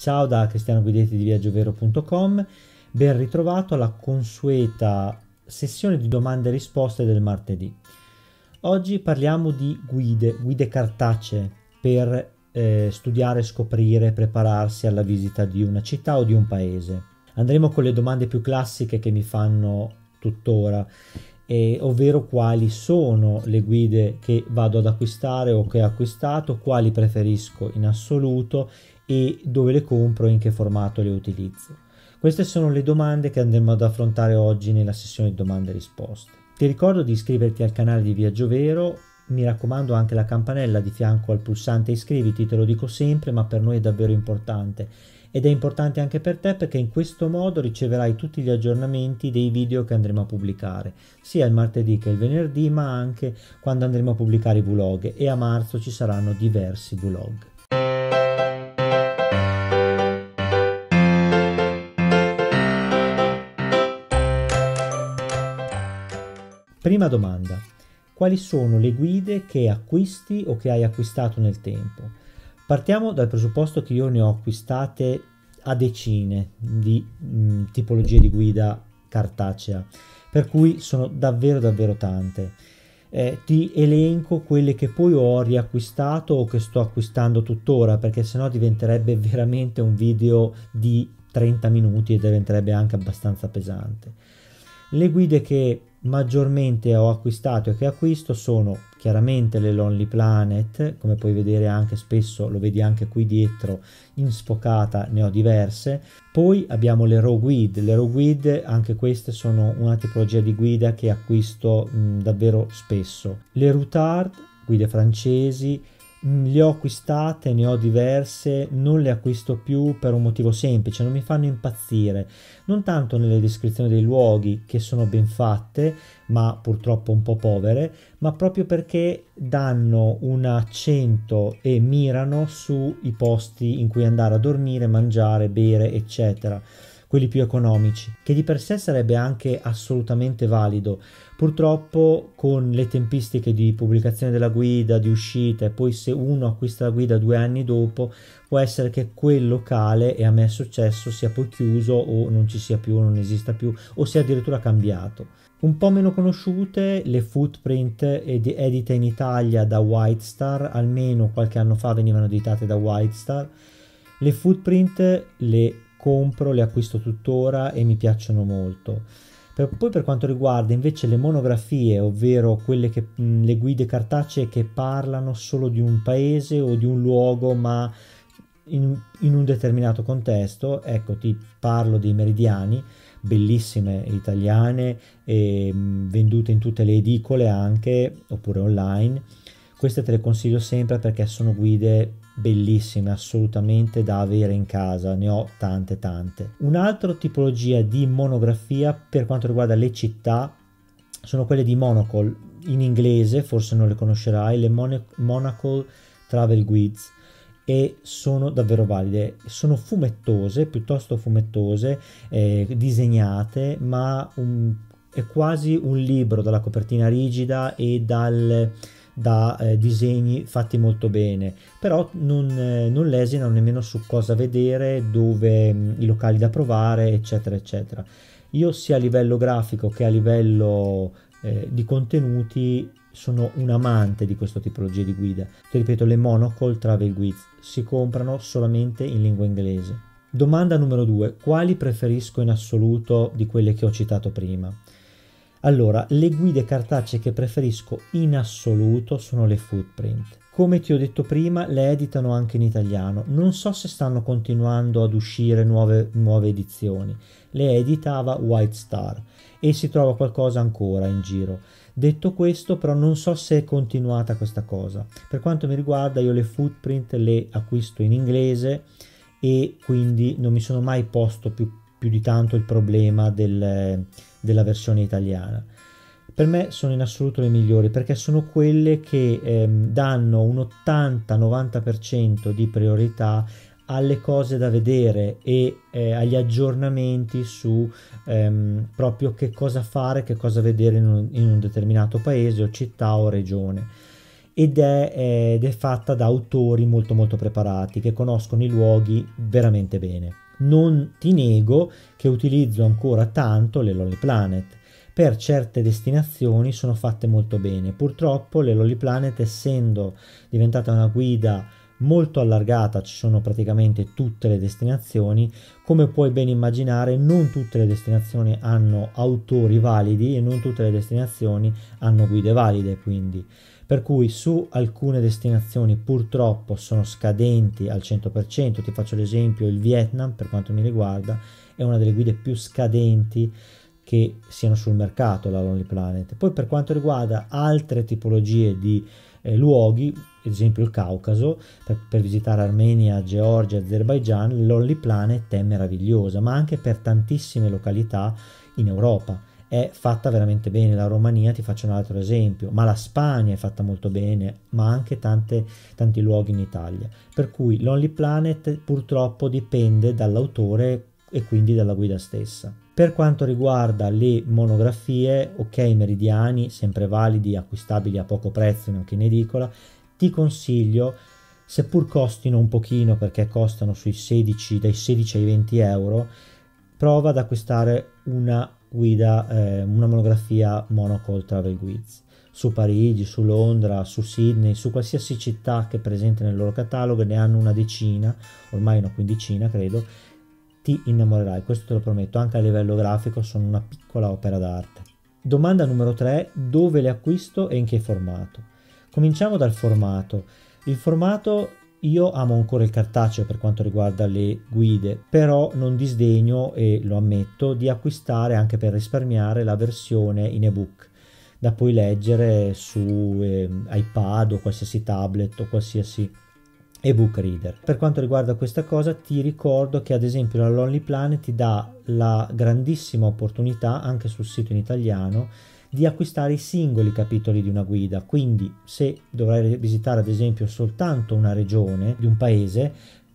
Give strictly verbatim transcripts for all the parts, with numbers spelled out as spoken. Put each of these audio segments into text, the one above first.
Ciao da Cristiano Guidetti di viaggio vero punto com, ben ritrovato alla consueta sessione di domande e risposte del martedì. Oggi parliamo di guide, guide cartacee per eh, studiare, scoprire, prepararsi alla visita di una città o di un paese. Andremo con le domande più classiche che mi fanno tuttora, eh, ovvero quali sono le guide che vado ad acquistare o che ho acquistato, quali preferisco in assoluto e dove le compro e in che formato le utilizzo. Queste sono le domande che andremo ad affrontare oggi nella sessione di domande e risposte. Ti ricordo di iscriverti al canale di Viaggio Vero, mi raccomando anche la campanella di fianco al pulsante iscriviti, te lo dico sempre, ma per noi è davvero importante. Ed è importante anche per te perché in questo modo riceverai tutti gli aggiornamenti dei video che andremo a pubblicare, sia il martedì che il venerdì, ma anche quando andremo a pubblicare i vlog, e a marzo ci saranno diversi vlog. Prima domanda: quali sono le guide che acquisti o che hai acquistato nel tempo? Partiamo dal presupposto che io ne ho acquistate a decine di mh, tipologie di guida cartacea, per cui sono davvero davvero tante. Eh, ti elenco quelle che poi ho riacquistato o che sto acquistando tuttora, perché sennò diventerebbe veramente un video di trenta minuti e diventerebbe anche abbastanza pesante. Le guide che maggiormente ho acquistato e che acquisto sono chiaramente le Lonely Planet, come puoi vedere anche spesso, lo vedi anche qui dietro in sfocata, ne ho diverse. Poi abbiamo le Raw Guide, le Raw Guide anche queste sono una tipologia di guida che acquisto mh, davvero spesso. Le Routard, guide francesi, le ho acquistate, ne ho diverse, non le acquisto più per un motivo semplice: non mi fanno impazzire, non tanto nelle descrizioni dei luoghi, che sono ben fatte ma purtroppo un po' povere, ma proprio perché danno un accento e mirano sui posti in cui andare a dormire, mangiare, bere, eccetera, quelli più economici, che di per sé sarebbe anche assolutamente valido. Purtroppo con le tempistiche di pubblicazione della guida, di uscita, e poi se uno acquista la guida due anni dopo, può essere che quel locale, e a me è successo, sia poi chiuso o non ci sia più, non esista più, o sia addirittura cambiato. Un po' meno conosciute le Footprint, edite in Italia da White Star, almeno qualche anno fa venivano editate da White Star. Le Footprint le compro, le acquisto tuttora e mi piacciono molto. Per, poi per quanto riguarda invece le monografie, ovvero quelle che, mh, le guide cartacee che parlano solo di un paese o di un luogo, ma in, in un determinato contesto, ecco, ti parlo dei Meridiani, bellissime, italiane, e, mh, vendute in tutte le edicole anche, oppure online. Queste te le consiglio sempre perché sono guide bellissime, assolutamente da avere in casa, ne ho tante tante. Un'altra tipologia di monografia per quanto riguarda le città sono quelle di Monocle, in inglese forse non le conoscerai, le Mon- Monocle Travel Guides, e sono davvero valide. Sono fumettose, piuttosto fumettose, eh, disegnate, ma un, è quasi un libro dalla copertina rigida e dal da eh, disegni fatti molto bene, però non, eh, non lesinano nemmeno su cosa vedere, dove mh, i locali da provare, eccetera eccetera. Io sia a livello grafico che a livello eh, di contenuti sono un amante di questo tipologia di guida. Ti ripeto, le Monocle Travel Guides si comprano solamente in lingua inglese. Domanda numero due: quali preferisco in assoluto di quelle che ho citato prima? Allora, le guide cartacee che preferisco in assoluto sono le Footprint. Come ti ho detto prima, le editano anche in italiano. Non so se stanno continuando ad uscire nuove, nuove edizioni. Le editava White Star e si trova qualcosa ancora in giro. Detto questo, però, non so se è continuata questa cosa. Per quanto mi riguarda, io le Footprint le acquisto in inglese e quindi non mi sono mai posto più, più di tanto il problema del, della versione italiana. Per me sono in assoluto le migliori perché sono quelle che ehm, danno un ottanta novanta per cento di priorità alle cose da vedere e eh, agli aggiornamenti su ehm, proprio che cosa fare, che cosa vedere in un, in un determinato paese o città o regione. ed è, ed è fatta da autori molto molto preparati che conoscono i luoghi veramente bene. Non ti nego che utilizzo ancora tanto le Lonely Planet. Per certe destinazioni sono fatte molto bene. Purtroppo le Lonely Planet, essendo diventata una guida molto allargata, ci sono praticamente tutte le destinazioni, come puoi ben immaginare non tutte le destinazioni hanno autori validi e non tutte le destinazioni hanno guide valide, quindi per cui su alcune destinazioni purtroppo sono scadenti al cento per cento. Ti faccio l'esempio: il Vietnam, per quanto mi riguarda, è una delle guide più scadenti che siano sul mercato, la Lonely Planet. Poi per quanto riguarda altre tipologie di eh, luoghi, ad esempio il Caucaso, per, per visitare Armenia, Georgia, Azerbaijan, la Lonely Planet è meravigliosa, ma anche per tantissime località in Europa è fatta veramente bene. La Romania, ti faccio un altro esempio, ma la Spagna è fatta molto bene, ma anche tante, tanti luoghi in Italia. Per cui Lonely Planet purtroppo dipende dall'autore e quindi dalla guida stessa. Per quanto riguarda le monografie, ok, Meridiani, sempre validi, acquistabili a poco prezzo anche in edicola, ti consiglio, seppur costino un pochino perché costano sui sedici, dai sedici ai venti euro, prova ad acquistare una guida, eh, una monografia Monocle Travel Guides su Parigi, su Londra, su Sydney, su qualsiasi città che è presente nel loro catalogo. Ne hanno una decina, ormai una quindicina credo. Ti innamorerai, questo te lo prometto, anche a livello grafico sono una piccola opera d'arte. Domanda numero tre: dove le acquisto e in che formato? Cominciamo dal formato. Il formato, io amo ancora il cartaceo per quanto riguarda le guide, però non disdegno, e lo ammetto, di acquistare, anche per risparmiare, la versione in ebook da poi leggere su eh, iPad o qualsiasi tablet o qualsiasi ebook reader. Per quanto riguarda questa cosa, ti ricordo che ad esempio la Lonely Planet ti dà la grandissima opportunità, anche sul sito in italiano, di acquistare i singoli capitoli di una guida. Quindi se dovrai visitare ad esempio soltanto una regione di un paese,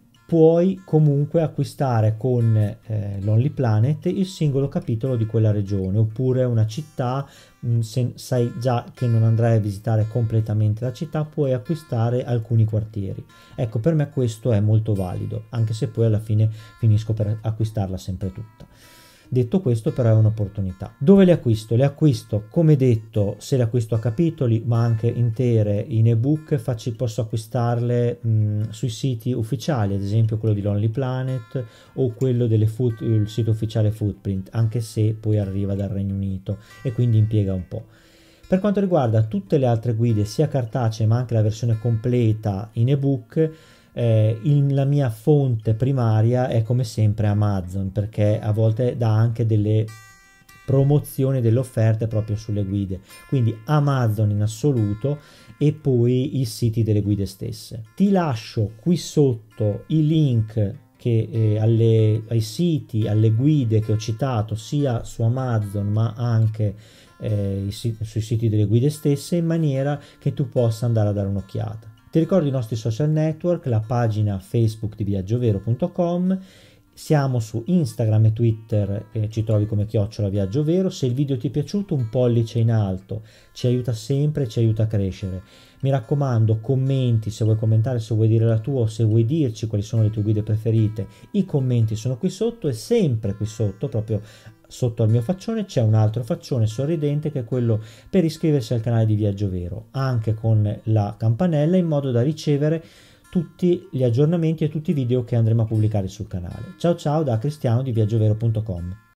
puoi comunque acquistare con eh, Lonely Planet il singolo capitolo di quella regione, oppure una città. Se sai già che non andrai a visitare completamente la città, puoi acquistare alcuni quartieri. Ecco, per me questo è molto valido, anche se poi alla fine finisco per acquistarla sempre tutta. Detto questo, però, è un'opportunità. Dove le acquisto? Le acquisto, come detto, se le acquisto a capitoli, ma anche intere in ebook, faccio, posso acquistarle mh, sui siti ufficiali, ad esempio quello di Lonely Planet o quello del sito ufficiale Footprint, anche se poi arriva dal Regno Unito e quindi impiega un po'. Per quanto riguarda tutte le altre guide, sia cartacee ma anche la versione completa in ebook, Eh, in, la mia fonte primaria è come sempre Amazon, perché a volte dà anche delle promozioni, delle offerte proprio sulle guide, quindi Amazon in assoluto, e poi i siti delle guide stesse. Ti lascio qui sotto i link che, eh, alle, ai siti, alle guide che ho citato sia su Amazon ma anche eh, i, sui siti delle guide stesse, in maniera che tu possa andare a dare un'occhiata. Ti ricordo i nostri social network, la pagina Facebook di viaggiovero punto com, siamo su Instagram e Twitter, eh, ci trovi come chiocciola viaggiovero. Se il video ti è piaciuto, un pollice in alto, ci aiuta sempre, ci aiuta a crescere. Mi raccomando, commenti, se vuoi commentare, se vuoi dire la tua o se vuoi dirci quali sono le tue guide preferite, i commenti sono qui sotto, e sempre qui sotto, proprio sotto al mio faccione, c'è un altro faccione sorridente che è quello per iscriversi al canale di Viaggio Vero, anche con la campanella, in modo da ricevere tutti gli aggiornamenti e tutti i video che andremo a pubblicare sul canale. Ciao ciao da Cristiano di viaggiovero punto com.